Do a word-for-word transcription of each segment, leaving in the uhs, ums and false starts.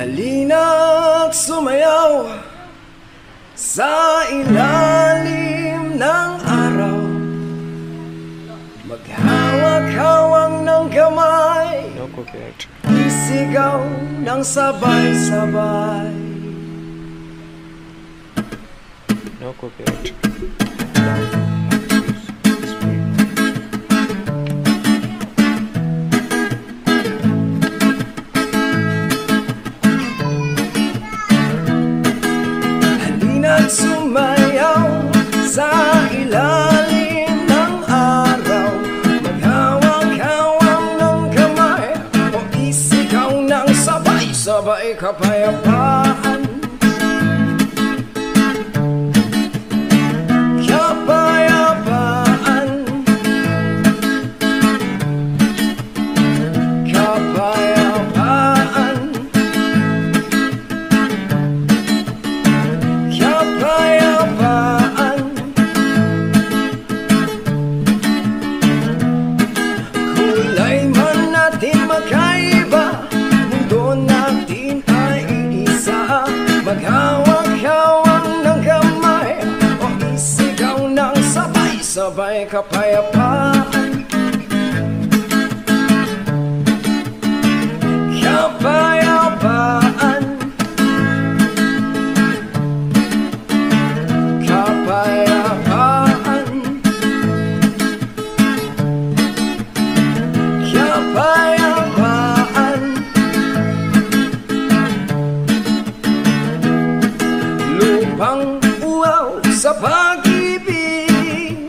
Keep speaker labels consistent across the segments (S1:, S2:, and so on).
S1: Halina't sumayaw sa ilalim ng araw, maghawak-hawak ng kamay,
S2: No copyright.
S1: isigaw ng sabay-sabay.
S2: No copyright.
S1: Halina't sumayaw sa ilalim ng araw, maghawak-hawak ng kamay, o isigaw ng sabay-sabay kapayapaan. Kapayapaan, kapayapaan, kapayapaan. Kulay man natin magkaiba, mundo natin ay iisa. Maghawak-hawak ng kamay, o isigaw ng sabay-sabay kapayapaan. Kapayapaan, kapayapaan, kapayapaan. Lupang uwaw sa pag-ibig,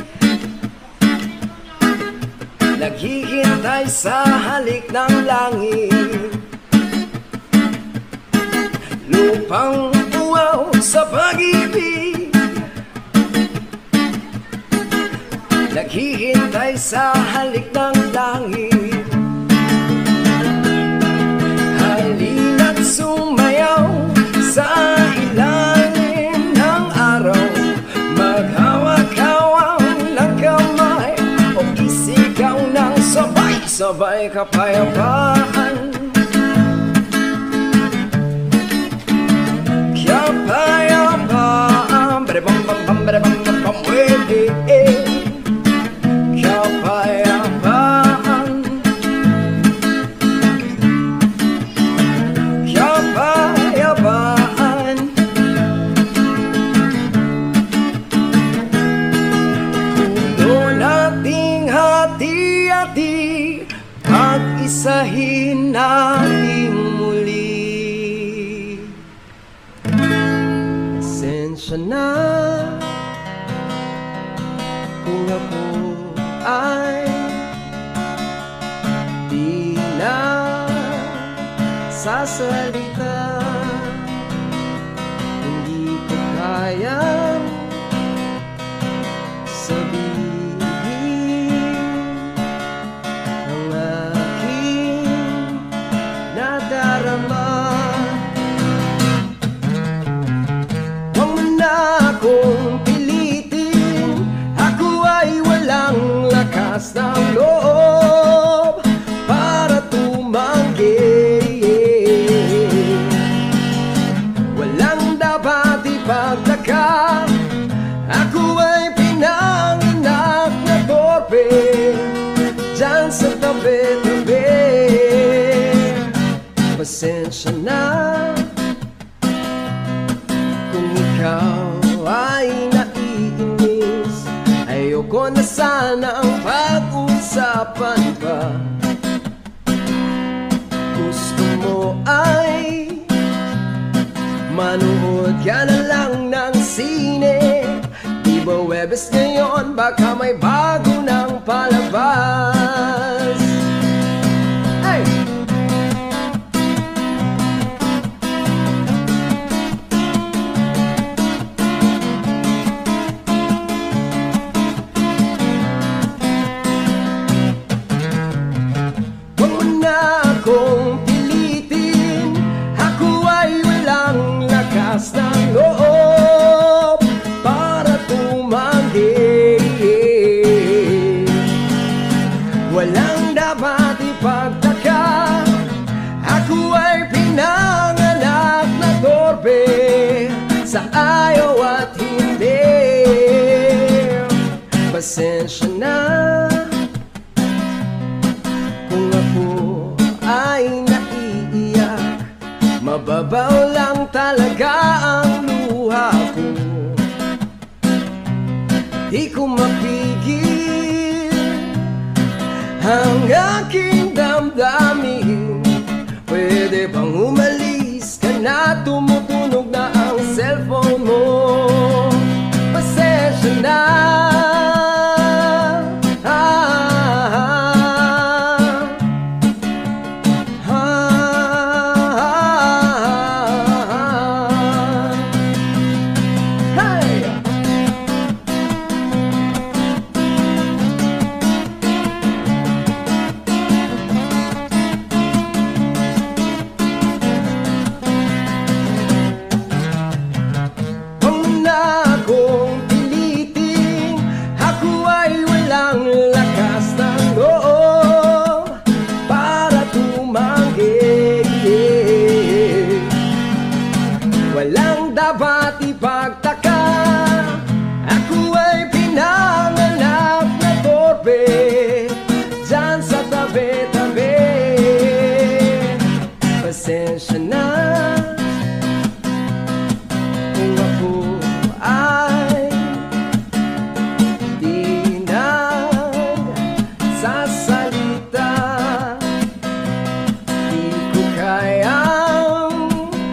S1: naghihintay sa halik ng langit. Lupang uwaw sa pag-ibig, naghihintay sa halik ng langit. Halina't sumayaw sa ilalim ng araw, maghawak-hawak ng kamay, o isigaw ng sabay-sabay kapayapaan. Kapayapaan, bada-bam-bam-bam, bada-bam-bam-bam, weh, eh. Kapayapaan, kapayapaan. Puno nating hati-hati, pag-isahin natin muli. Pasensya na kung ako ay di na sasalita, hindi ko kayang sabihin ang aking nadarama. Huwag mo na akong pilitin, ako ay walang lakas ng loob para tumanggi. Walang dapat ipagtaka, ako ay pinanganak na torpe dyan sa tabi-tabi. Pasensya na kung ikaw ay naiinis, ayoko na sana ang pag-usapan pa. Gusto mo ay manood ka na lang ng sine, di ba Webes ngayon baka may bago ng palabas. Hey! Huwag mo na akong pilitin, ako ay walang lakas ng loob para tumanggi. Walang dapat ipagtaka, ako ay pinanganak Pasensya na kung ako ay naiiyak. Mababaw lang talaga ang luha ko. Di ko mapigil ang aking damdamin. Pwede bang umalis ka na? Tumutunog na ang cellphone mo. Pasensya na. Walang dapat ipagtaka, ako ay pinanganak na torpe dyan sa tabi-tabi. Pasensya na kung ako ay di nagsasalita. Di ko kayang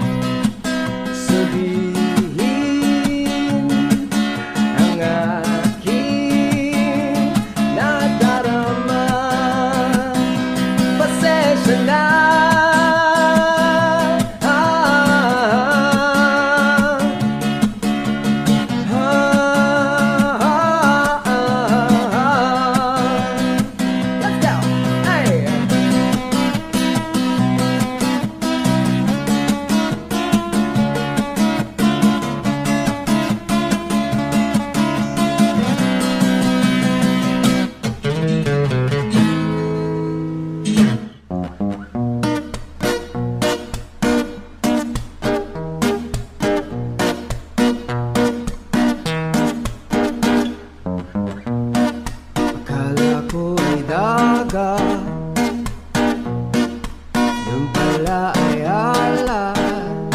S1: sabihin ang aking nadarama. Pasensya na. Yung pala ay alat.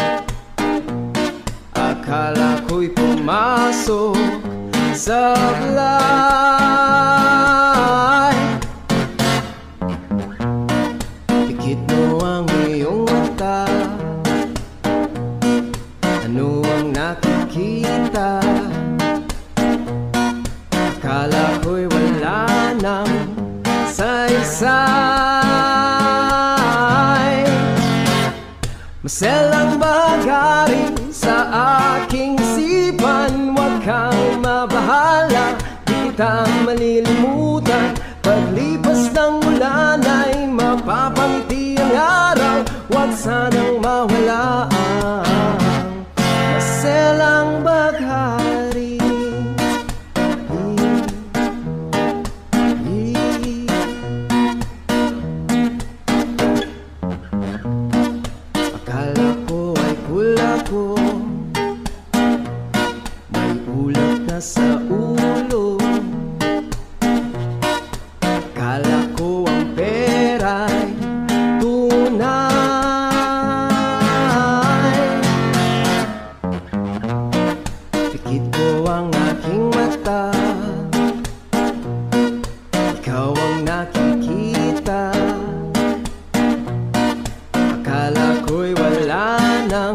S1: Akala ko'y pumasok sa blay. Pikit mo ang iyong mata. Ano ang nakikita? Akala ko'y wala nang saysay. Maselang bagari sa aking isipan. Huwag kang mabahala, di kita malilimutan. Paglipas ng ulan ay mapapangiti ang araw. Huwag sanang mawala ang maselang bagari. Akala ko ay pula ko, may ulap na sa ulo. Akala ko ang pera'y tunay. Pikit ko ang aking mata, ikaw ang nakikita. Akala ko'y wala nang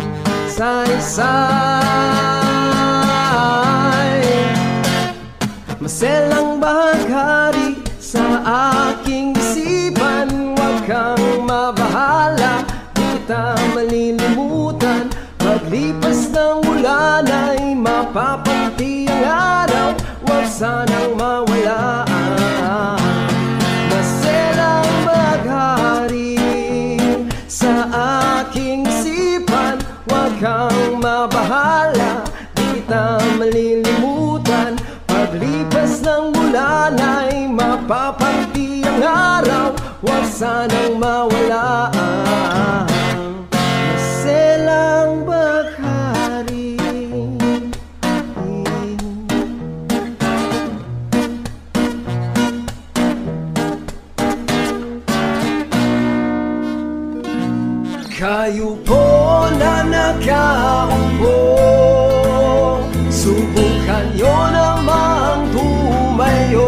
S1: saysay. Maselang bahagari sa aking isipan. Huwag kang mabahala, di kita malilimutan. Paglipas ng ulan ay mapapangiti ang araw. Huwag sanang mawala ang maselang bahagari sa aking isipan. Huwag kang mabahala, di kita malilimutan. Paglipas ng ulan ay mapapangiti ang araw. Huwag sanang mawala ang maselang bahagari. Kayo po na nakaupo, subukan nyo namang tumayo,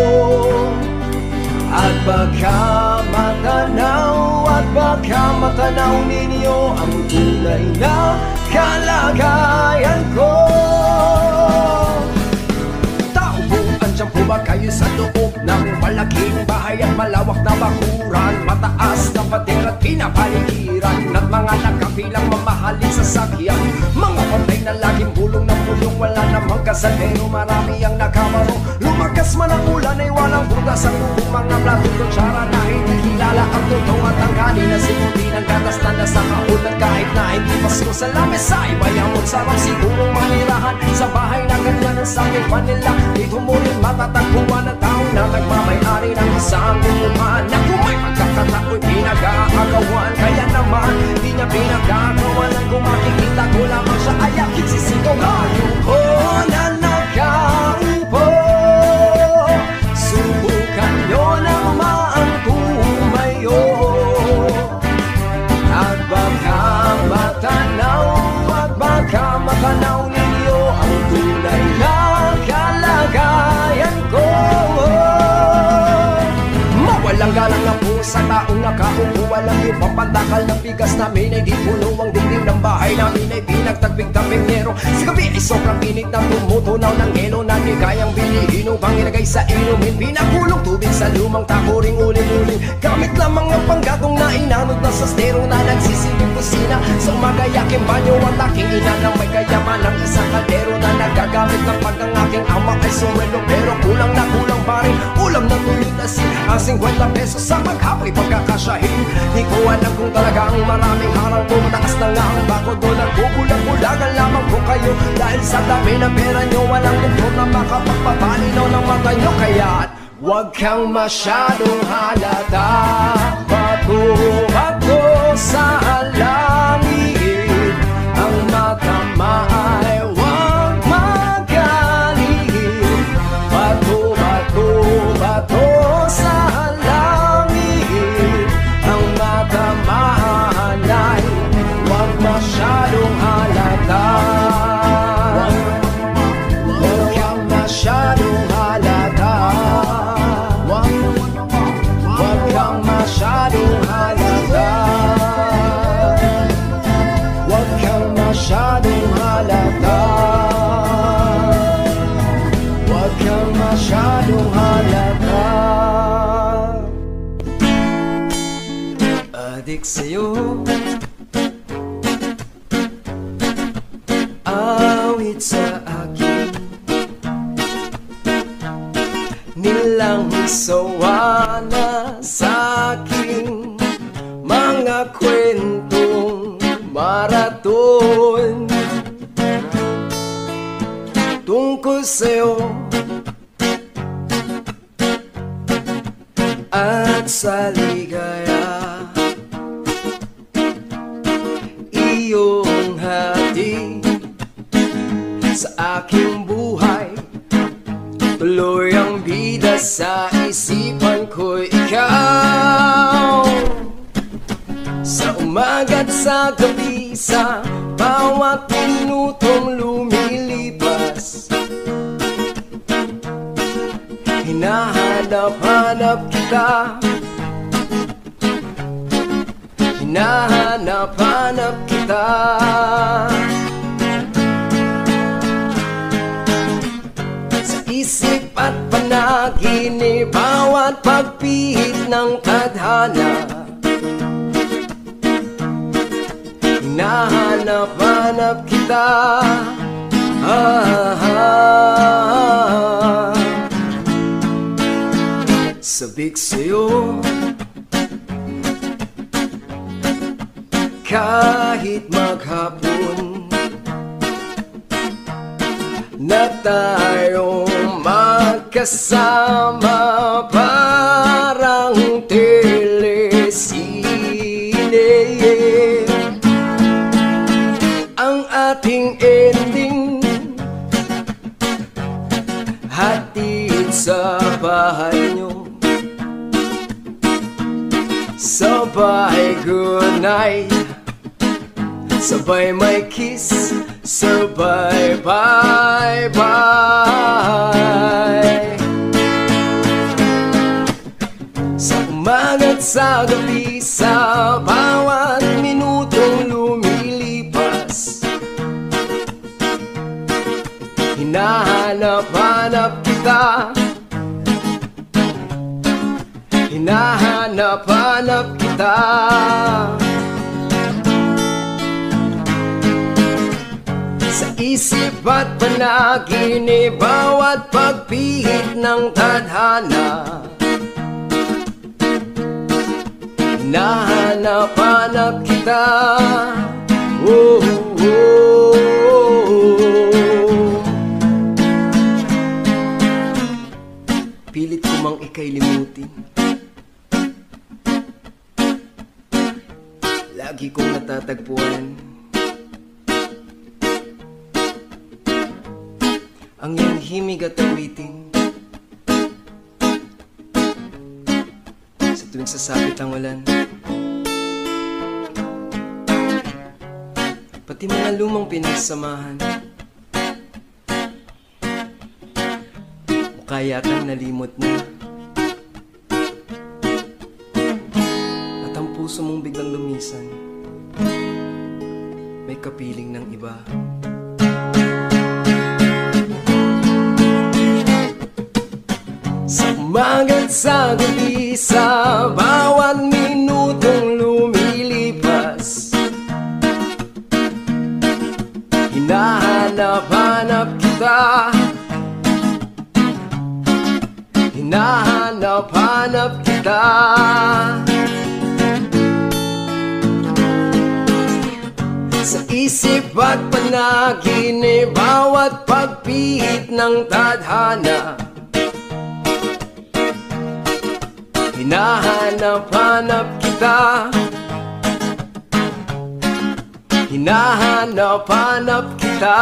S1: at baka matanaw, at baka matanaw ninyo ang tunay na kalagayan ko. Tao po, andyan po ba kayo sa loob ng malaking bahay at malawak na bakuran, mataas na pader at pinapaligiran, at mga nakapilang mamahalin sa sakyan, mga patay na laging bulong ng bulong, wala namang kasaldero, marami ang nakamaro. Lumakas man ang ulan ay walang butas ang bubong, mga plato kutsara na hindi kilala ang totoo at ang kanina sinuti ng gatas na nasa kaulan, kahit na hindi pasko sa lamesa, iba'y amon sarap sigurong manirahan sa bahay na ganyan ang saking Manila. Dito mo rin matatagpuan ang tao na nagmamay-ari ng isang umuhan, na kung may pagkakatao'y pinag-aagawan, kaya naman di niya pinag-agawan. At kung makikita ko lamang siya ay aking sisigaw, kayo ko na nakaupo, subukan nyo naman tumayo, at baka matanaw, at baka matanaw ninyo ang tunay na kalagayan ko. Mawalang galang na po sa taong nakaupo, walang yung pampandakal ng bigas namin ay di puno ang dingding ng bahay namin ay pinagtagbing-tabing nero. Sa gabi ay sobrang init na tumutunaw ng elo na di kayang bilihin upang ilagay sa inumin. Pinakulong tubig sa lumang takuring uling-uling, gamit lamang ang panggatong na inanod na sa stero na nagsisilbing kusina. Sa umaga yaking banyo at aking ina nang may kayaman ng isang kaldero na nagagamit ng pag ang aking ama ay sumwelo, pero kulang na kulang pa rin ulam na tuyot asin ang fifty pesos sa maghapoy pagkakasyahin. Di ko alam kung talagang maraming harang ko, mataas na nga ang bakod doon, nagbubulag-bulagan lamang po kayo dahil sa dami ng pera nyo, walang doktor na makapagpapalinaw ng mata nyo. Kaya't huwag kang masyadong halata, bato-bato sa langit, ang mata ay huwag magalit. Bato-bato, bato sa langit, ang mata ay huwag masyadong halata. Huwag kang masyadong halata, huwag kang masyadong halata, huwag kang masyadong halata, huwag kang masyadong halata. Adik sa'yo, awit sa akin, nilang sawa na sa aking mga kwentong maraton tungkol sa'yo at sa ligaya, iyong hati sa aking buhay. Tuloy ang bida sa isipan ko'y ikaw, sa umaga't sa gabi, sa bawat minutong lumilipas. Hinahanap-hanap kita, hinahanap-hanap kita. Sa isip at panaginip, bawat pagpihit ng tadhana, hinahanap-hanap kita. Ah, ah. Sabik sa'yo, kahit maghapon na tayong magkasama, parang telesine. Ang ating ending, hatid sa bahay nyo, Sabay good night, sabay may kiss, sabay bye bye. Sa umaga't sa gabi, sa bawat minutong lumilipas, hinahanap-hanap kita, hinahanap-hanap kita. Sa isip at panaginip, bawat pagpihit ng tadhana, hinahanap-hanap kita. Oh, oh, oh. Pilit ko mang ika'y limutin, lagi kong natatagpuan ang iyong himig at awitin. Sa tuwing sasapit ang ulan, pati mga lumang pinagsamahan, mukha yatang nalimot mo, at ang puso mong biglang lumisan, may kapiling ng iba. Sa umaga't sa gabi, sa bawat minutong lumilipas, hinahanap-hanap kita, hinahanap-hanap kita. Sa isip at panaginip, bawat pagpihit ng tadhana, hinahanap-hanap kita, hinahanap-hanap kita.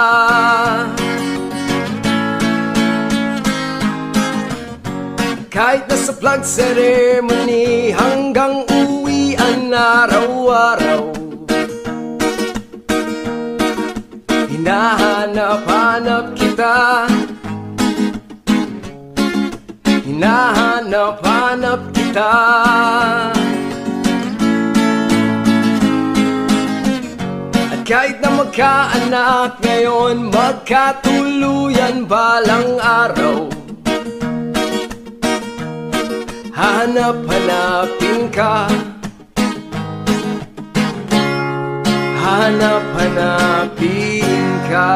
S1: Kahit nasa flag ceremony hanggang uwian araw-araw, hinahanap-hanap kita, hinahanap-hanap kita. At kahit na magkaanak ngayon, magkatuluyan balang araw, hanap-hanapin ka, hanap-hanapin ka.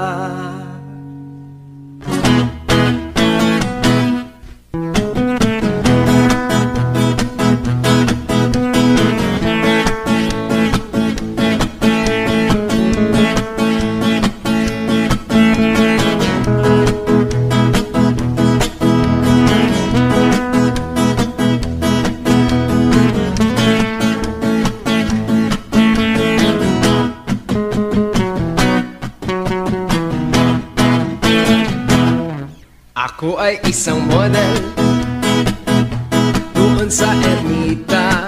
S1: Ako ay isang model doon sa ermita,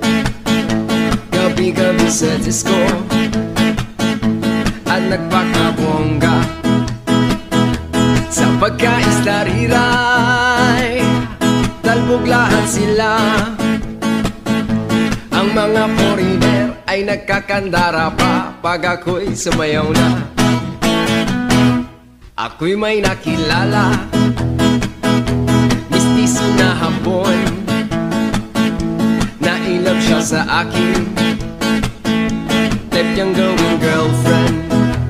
S1: gabi-gabi sa disco at nagpakabongga. Sa pagkaisla-riray, talbog lahat sila. Ang mga foreigner ay nagkakandara pa pag ako'y sumayaw na. Ako'y may nakilala, mistiso na hapon, nailap siya sa akin, type niyang gawing girlfriend.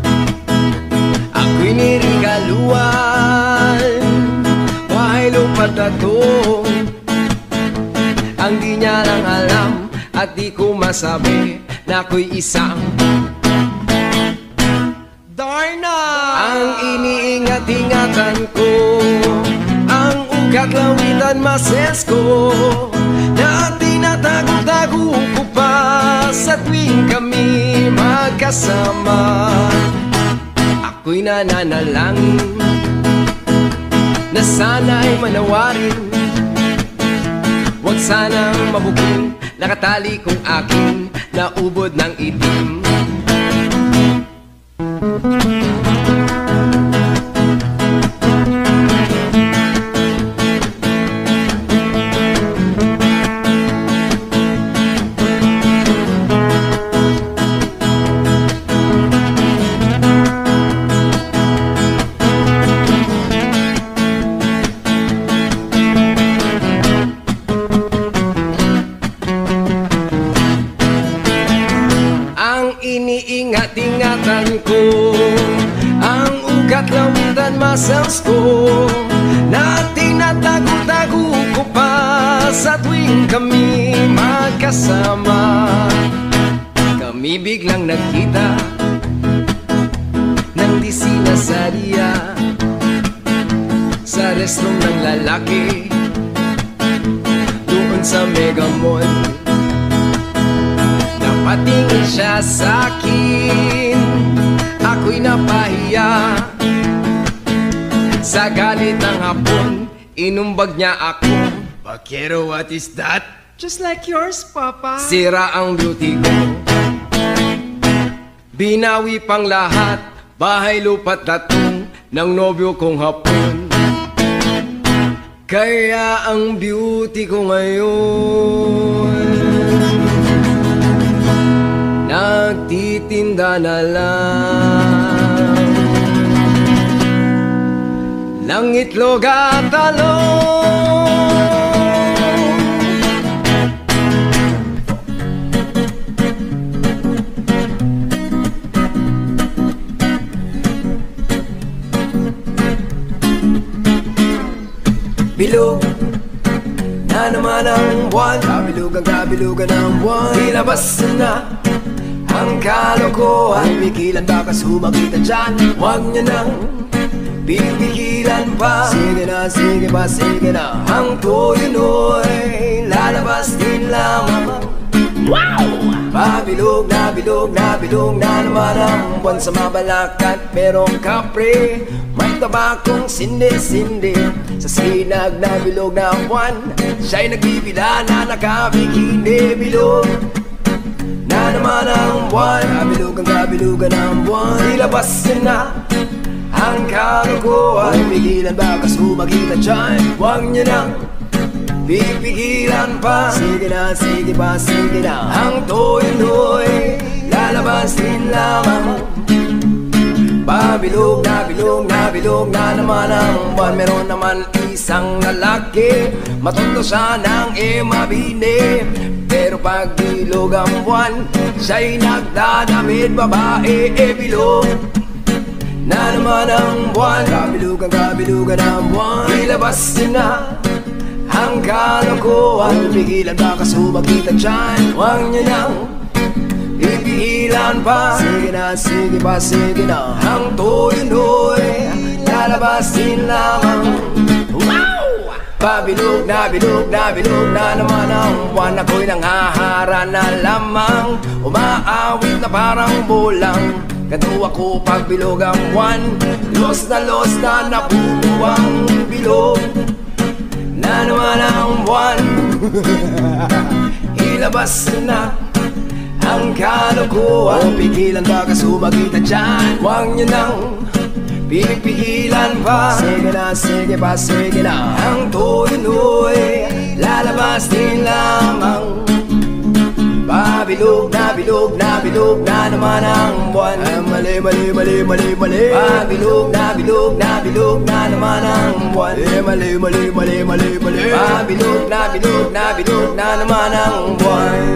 S1: Ako'y nirigaluan, bahay lupa tato, ang di niya lang alam at di ko masabi na ako'y isang Darna! Ang iniingat-ingatan ko, ang ugat lawitan mases ko, na tinatago-tago ko pa sa tuwing kami magkasama. Ako'y nananalangin na sana'y manawarin, huwag sanang mabuking nakatali kong aking naubod ng itim. Iniingat-ingatan ko ang ugat lawitan muscles ko na tinatago-tago ko pa sa tuwing kami magkasama. Kami biglang nagkita ng di sinasadya sa restroom ng lalaki doon sa Mega Mall. Patingin siya sa'kin, ako'y napahiya. Sa galit ng hapon, inumbag niya ako. Bakero, what is that?
S3: Just like yours, Papa.
S1: Sira ang beauty ko. Binawi pang lahat, bahay lupa't tatong ng nobyo kong hapon. Kaya ang beauty ko ngayon nagtitinda na lang ng itlog at talong. Bilog na naman ang buwan, kabilugan kabilugan ang buwan. Ilabas na ang kalokohan, pigilan baka sumagitan dyan. Huwag niya nang pipigilan pa. Sige na, sige pa, sige na. Ang tuloy-noy lalabas din lamang. Wow! Pabilog na bilog na bilog na naman ang buwan sa mabalakat. Merong kapre, may tabakong sindi-sindi. Sa sinag na bilog na buwan, siya'y nagbibila na nakabikini. Bilog na naman ang buwan, kabilugan kabilugan ang buwan. Ilabas na ang kalokohan, pigilan baka sumagitan dyan. Huwag niya nang pipigilan pa. Sige na, sige pa, sige na. Ang toy-noy lalabas din lamang. Pabilog na bilog na bilog na naman ang buwan. Meron naman isang lalaki, matondo siya ng emabine. Pero pag bilog ang buwan, siya'y nagdadamit babae. E bilog na naman ang buwan, kabilugan kabilugan ang buwan. Ilabas na ang kalokohan, pigilan baka sumagitan dyan. Huwag niya nang ipigilan pa. Sige na, sige pa, sige na. Ang tuloy-noy lalabas din lamang. Wow! Pabilog na bilog na bilog na naman ang buwan. Ako'y nanghahara na lamang, umaawit na parang bulang. Ganto ako pag bilog ang buwan, los na los na napuno ang bilog na naman ang buwan. Ilabas na ang kalokohan, pigilan baka sumagitan dyan. Huwag niya nang pipigilan pa. Sige na, sige pa, sige na. Ang tuloy-noy lalabas din lamang. Pabilog na bilog na bilog na naman ang buwan. Ay, mali, mali, mali, mali, mali. Pabilog na bilog na bilog na naman ang buwan. Ay, mali, mali, mali, mali, mali. Pabilog na bilog na bilog na naman ang buwan.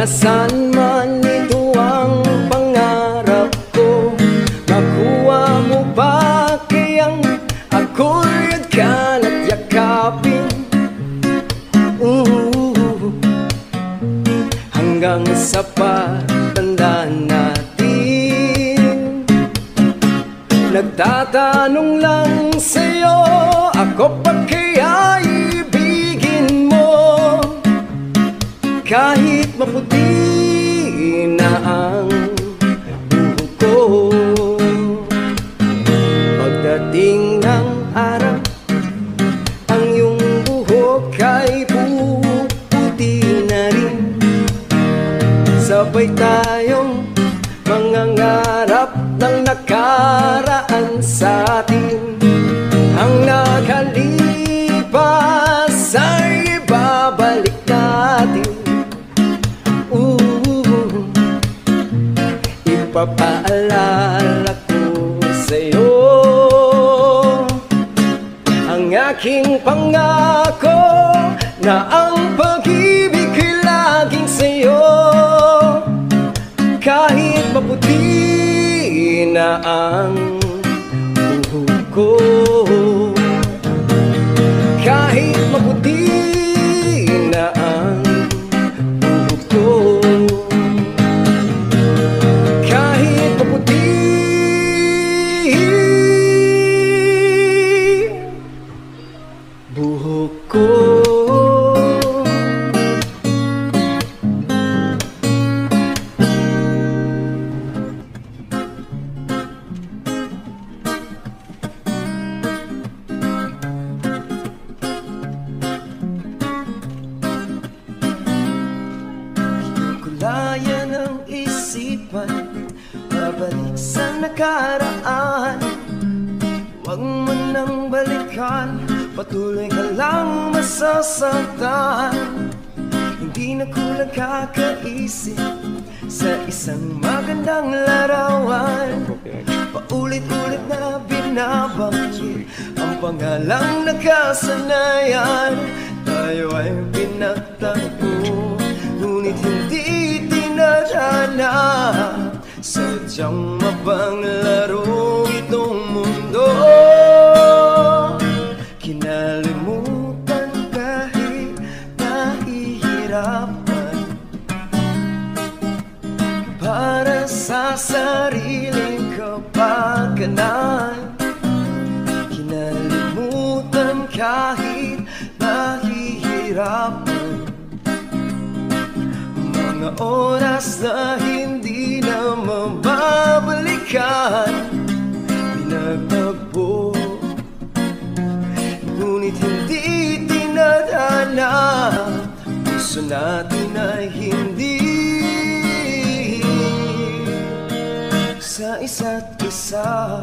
S1: Nasaan man ito ang pangarap ko, makuha mo ba kayang ako'y agkan at yakapin? uh, Hanggang sa pagtanda natin, nagtatanong lang sa'yo, ako pa kaya ibigin mo? Kahit maputi na ang buhok ko, pagdating ng araw, ang iyong buhok ay puputi na rin. Sabay tayong mangangarap ng nakaraan sa atin. Ang nakalipas ay ibabalik natin. Ipapaalala ko sa'yo ang aking pangako na ang pag-ibig ay laging sa'yo. Kahit maputi na ang buhok ko, kahit maputi na ang buhok ko, buhok ko. Kulayan ang isipan, babalik sa nakaraan. Huwag mo nang balikan, patuloy ka lang masasaktan. Hindi na kulang kakaisip sa isang magandang larawan. Paulit-ulit na binabanggit ang pangalang nakasanayan. Tayo ay pinagtagpo, ngunit hindi tinadhana. Sadyang mapanglaro itong mundo, kinalimutan kahit nahihirapan. Para sa sariling kapakanan, kinalimutan kahit nahihirapan. Mga oras na hindi na mababalikan, pinagtagpo, ngunit hindi tinadhana. Puso natin ay hindi sa isa't isa.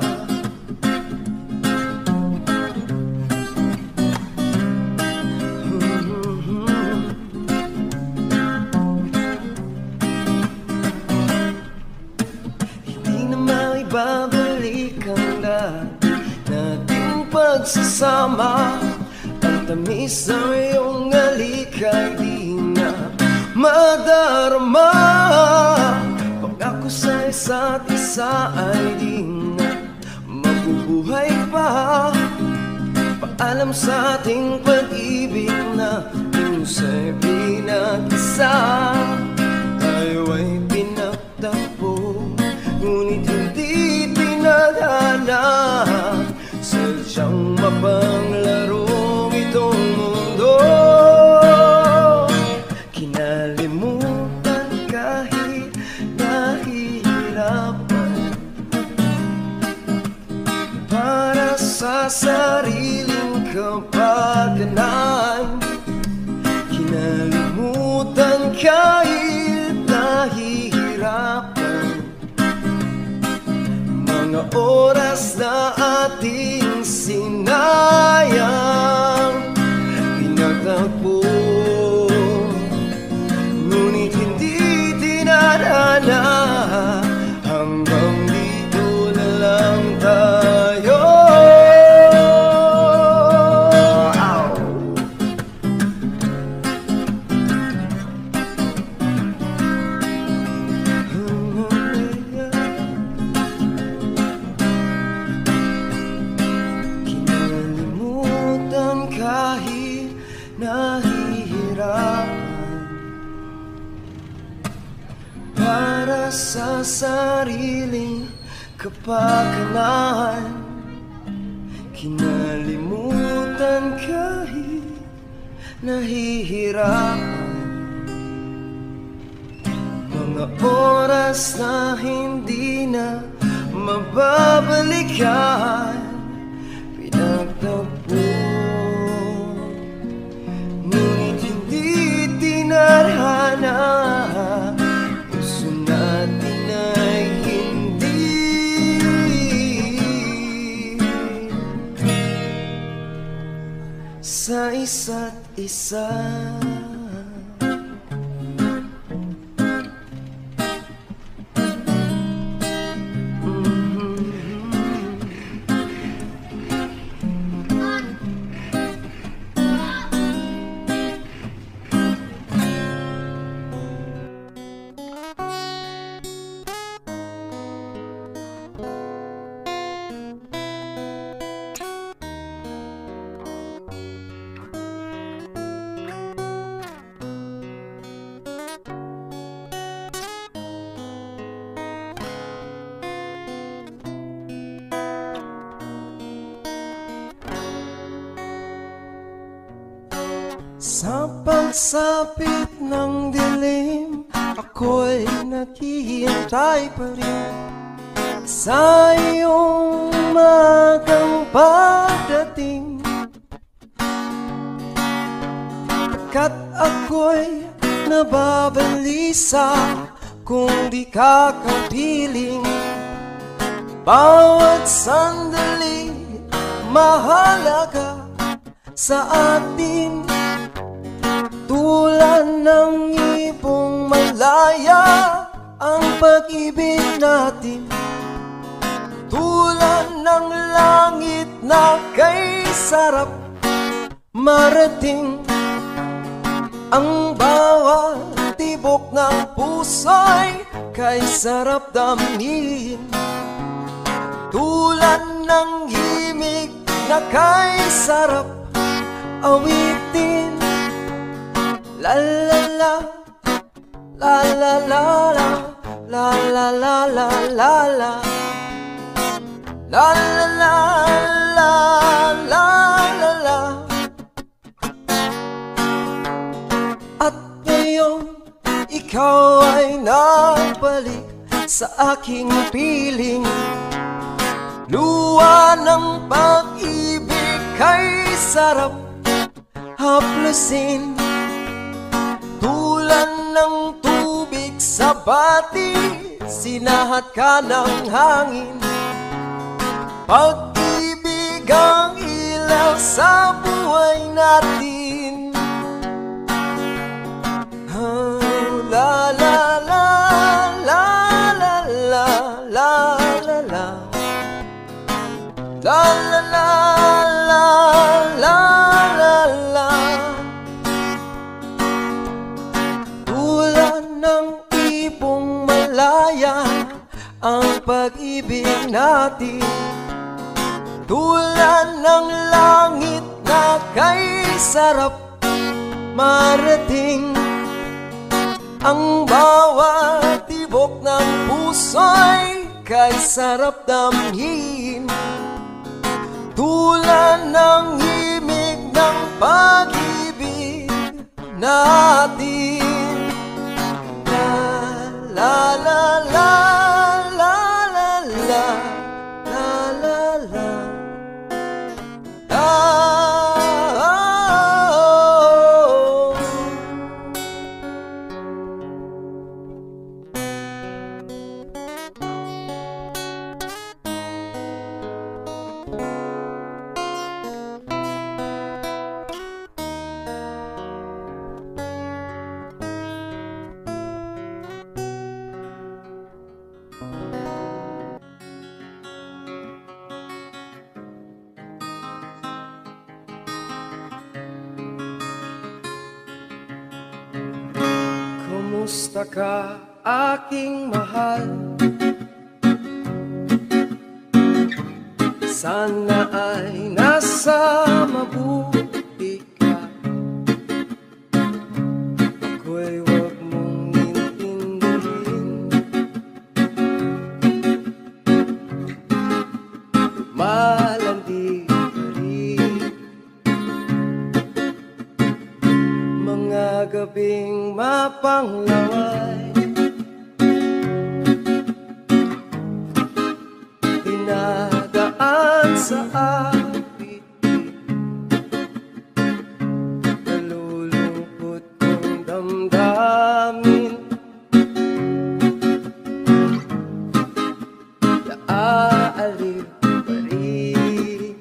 S1: Babalik ang dati nating pagsasama. Ang tamis ng iyong alikay di na madarama. Pag ako sa isa't isa ay di na mabubuhay pa. Paalam sa ating pag-ibig na minsan pinag-isa. Tayo ay pinagtagpo, ngunit hindi tinadhana. Sadyang mapanglaro itong mundo, kinalimutan kahit nahihirapan. Para sa sariling kapakanan, kinalimutan oras sa sariling kapakanan, kinalimutan kahit nahihirapan. Mga oras na hindi na mababalikan, pinagtagpo, ngunit hindi tinarhana. Puso natin ay hindi sa isa't isa. Sa pagsapit ng dilim, ako'y naghihintay pa rin sa iyong magang pagdating. Pagkat ako'y nababalisa kung di ka kapiling. Bawat sandali mahalaga sa atin, tulad ng ibong malaya ang pag-ibig natin. Tulad ng langit na kay sarap marating, ang bawat tibok ng puso'y kay sarap damhin. Tulad ng himig na kay sarap awitin. La la la, la la la la, la la la la la la, la la la la la la la. At ngayon ikaw ay nagbalik sa aking piling. Luwa ng pag-ibig kay sarap haplusin. Tulad ng tubig sa bati, sinahat ka ng hangin. Pag-ibig ang ilaw sa buhay natin. Oh, la la la la la la la la la, la la la la la la la. Ng ibong malaya ang pag-ibig natin. Tulad ng langit na kay sarap marating, ang bawat tibok ng puso'y kay sarap damhin. Tulad ng himig ng pag-ibig natin. La la la la la la la la la la. Kumusta ka, aking mahal? Sana ay nasa mabuti ka. Ako'y huwag mong intindihin aking mapanglaway, dinadaan sa akin, nalulungkot kong damdamin, naaaliw pa rin.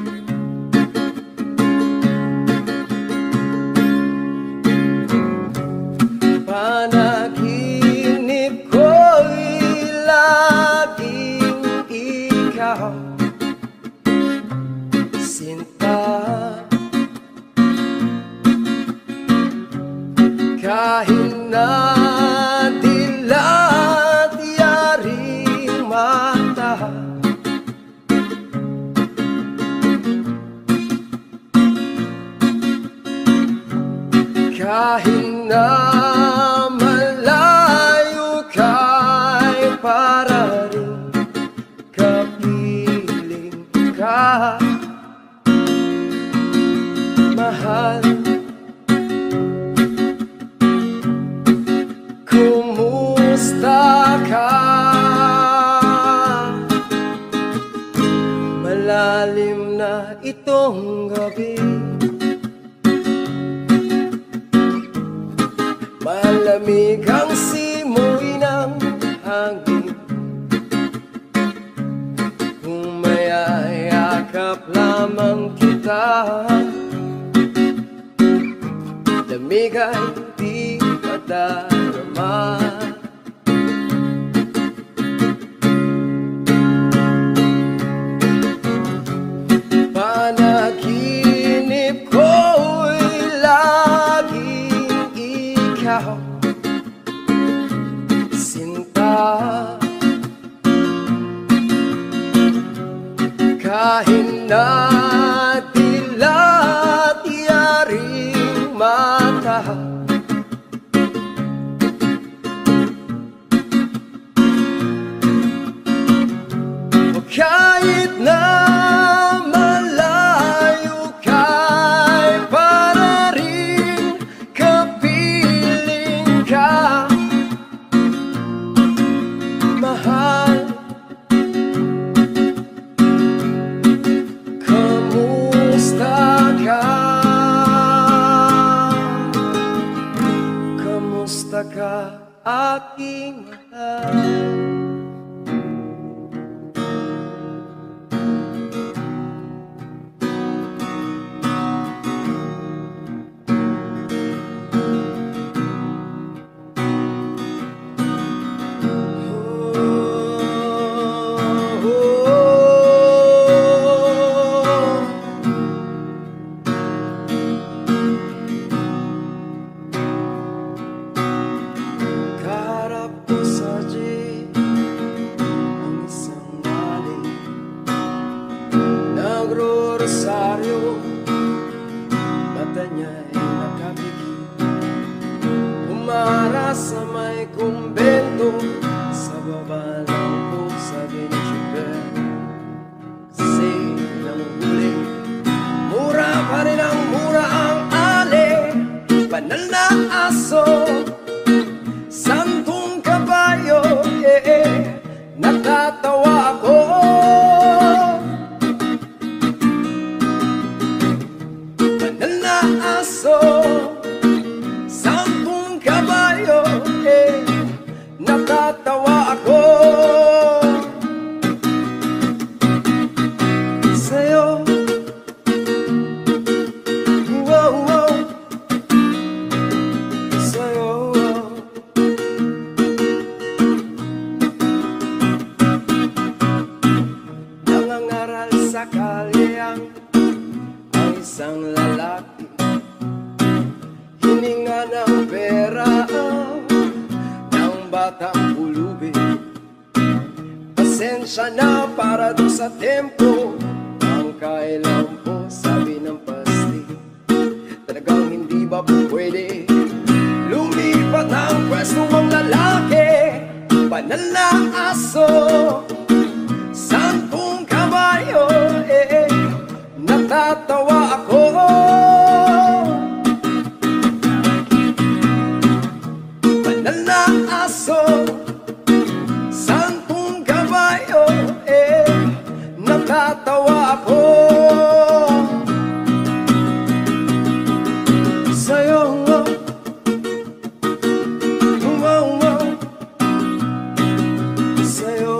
S1: Panaginip ko'y laging ikaw, sinta. Kahit na dilat yaring mata, kahit na malayo ka'y para rin kapiling ka, mahal. Kumusta ka? Malalim na itong gabi, malamig ang simoy ng hangin, kung mayayakap lamang kita, lamig ay di madarama. Panaginip ko'y laging ikaw, sinta. Kahit na dilat yaring mata, kahit na malayo ka'y para rin kapiling ka, mahal. Kamusta ka? Kamusta ka, aking mahal? Nagro-rosaryo, mata niya'y nakapikit, umara sa may kumbento, sa baba ng pusa binitsugan. Kasi nang huli, mura pa rin ang mura ang ale, banal na aso, santong kabayo, yeah, natatawa ako. Sampung kabayo, eh, natatawa ako sa'yo. Wow, wow, sa'yo. Nangangaral sa kalye ang isang lalaki, hininga ng pera ng batang pulubi. Pasensya na para doon sa tempo, ang kailan po, sabi ng pasti, talagang hindi ba po pwede lumipat ang pwesto mong lalaki, banal na aso, sampung kabayo, eh, natatawa ako. banal na aso, santong kabayo, eh, nakatawa ako sa'yo. Wow, wow, sa'yo.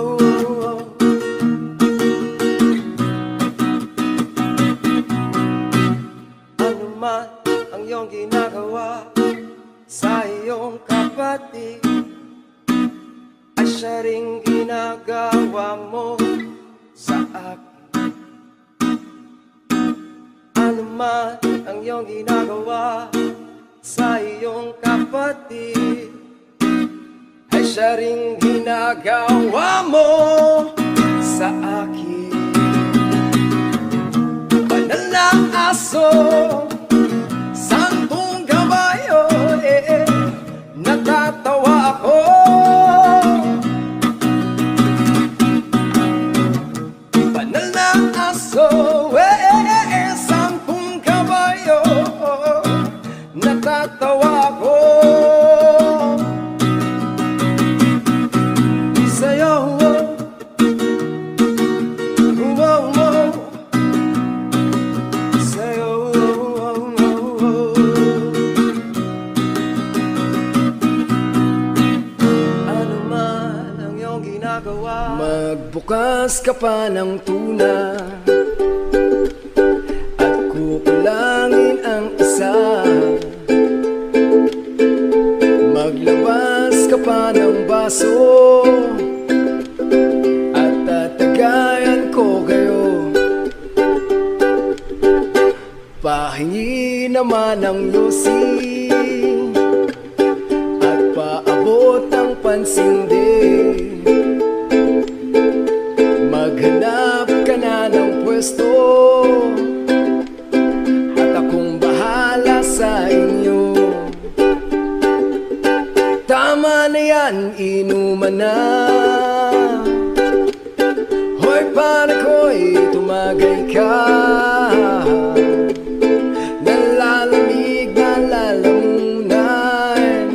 S1: Ano man ang iyong ginagawa sa iyong kapatid, ay siya ring ginagawa mo sa akin. Ano man ang iyong ginagawa sa iyong kapatid, ay siya ring ginagawa mo sa akin. Banal na aso, santong kabayo, eh, natatawa ako. Banal na aso, eh, santong kabayo, natatawa ako sa'yo. Wow, wow, sa'yo. Ano man ang iyong ginagawa, magbukas ka pa ng tuna at kukulangin ang isa. Maglabas ka pa ng baso at tatagayan ko kayo. Pahingi naman ng yosi at paabot ng pansindi. Maghanap ka na ng pwesto at akong bahala sa inyo. Tama na yan, inuman na. Hoy pare ko'y tumagay ka. Nalalamig na lalamunan,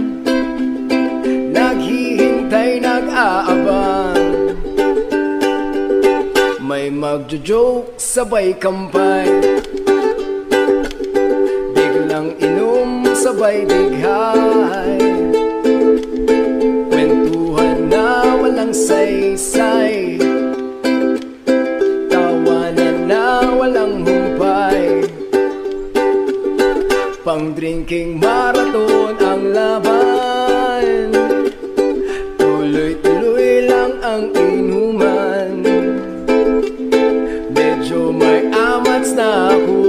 S1: naghihintay, nag-aabang. May magjo-joke, sabay kampay, biglang inom, sabay dighay. Kwentuhan na walang saysay, tawanan na walang humpay. Pang-drinking marathon ang laban, tuloy-tuloy lang ang inuman. Medyo may amats na ako,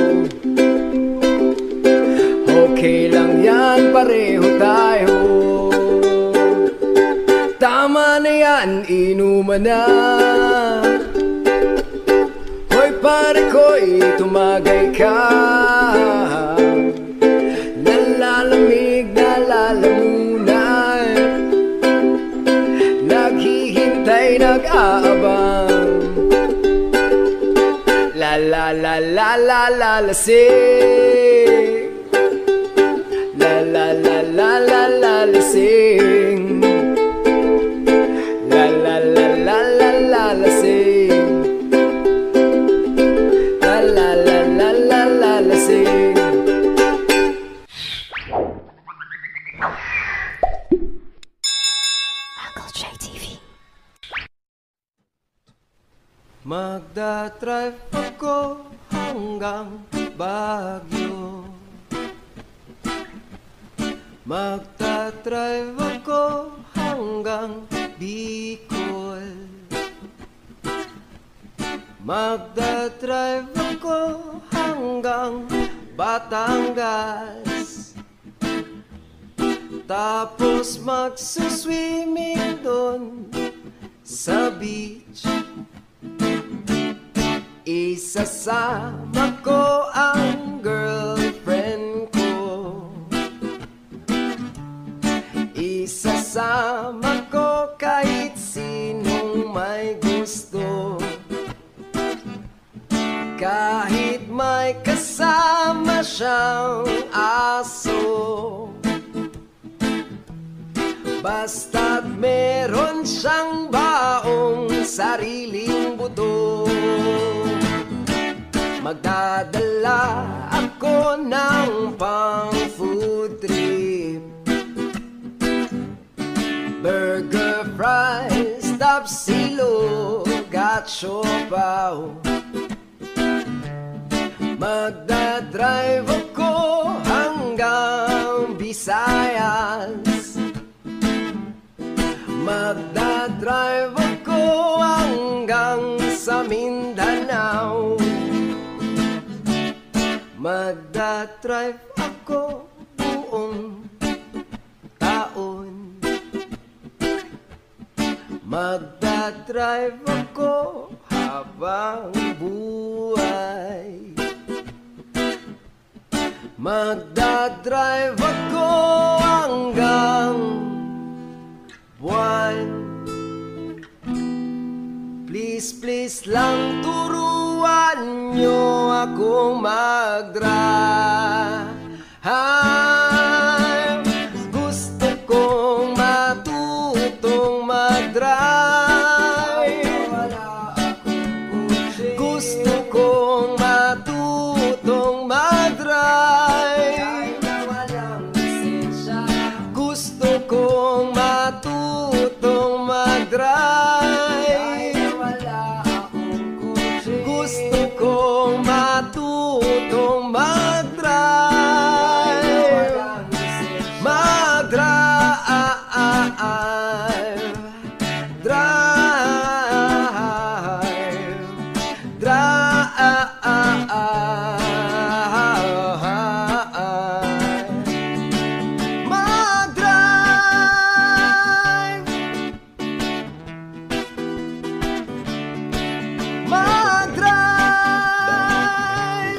S1: okay lang yan, pareho tayo. Tama na yan, inuman na. Hoy pare ko'y tumagay ka. Nalalamig na lalamunan, naghihintay, nag-aabang. La la la la la la lasing, la la la la la la lasing, la la la la la la lasing, la la la la la la lasing.
S4: Uncle J T V.
S1: Magdadrive ako hanggang Baguio, magdadrive ako hanggang Bicol, magdadrive ako hanggang Batangas, tapos magsuswimming doon sa beach. Isasama ko ang girlfriend ko, isasama ko kahit sinong may gusto, kahit may kasama siyang aso. Basta't meron siyang baong sariling buto. Magdadala ako ng pang food trip. Burger, fries, tapsilog at siopaw. Magdadrive ako hanggang Visayas. Magdadrive ako hanggang sa Mindanao. Magdadrive ako buong taon. Magdadrive ako habang buhay. Magdadrive ako hanggang buwan. Please, please lang turuan nyo akong mag-drive. Gusto kong matutong mag-drive. Gusto kong matutong mag-drive. Gusto kong matutong mag-drive. Gusto kong matutong mag-drive. Mag-drive. Drive. Drive. Mag-drive. Mag-drive.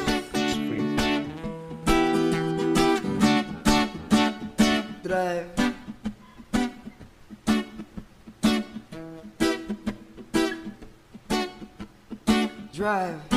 S1: Drive. Drive.